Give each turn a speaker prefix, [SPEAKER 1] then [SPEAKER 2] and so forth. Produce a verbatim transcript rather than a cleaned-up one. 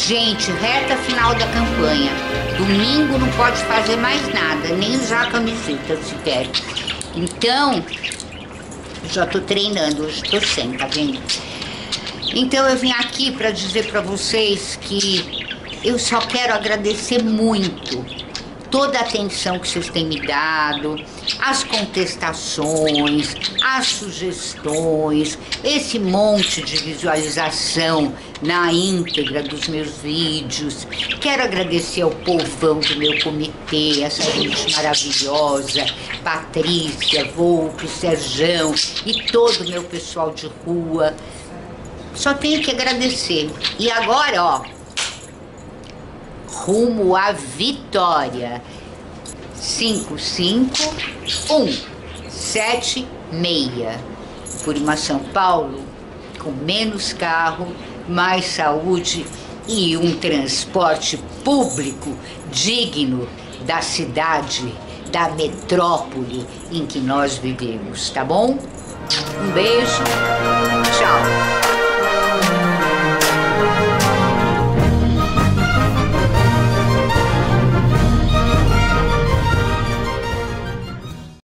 [SPEAKER 1] Gente, reta final da campanha. Domingo não pode fazer mais nada, nem usar camiseta se quer. Então, já tô treinando, hoje tô sem, tá vendo? Então eu vim aqui para dizer para vocês que eu só quero agradecer muito toda a atenção que vocês têm me dado, as contestações, as sugestões, esse monte de visualização na íntegra dos meus vídeos. Quero agradecer ao povão do meu comitê, essa gente maravilhosa, Patrícia, Volpe, Serjão e todo o meu pessoal de rua. Só tenho que agradecer. E agora, ó, rumo à vitória. cinco cinco um sete seis. Por uma São Paulo com menos carro, mais saúde e um transporte público digno da cidade, da metrópole em que nós vivemos, tá bom? Um beijo, tchau.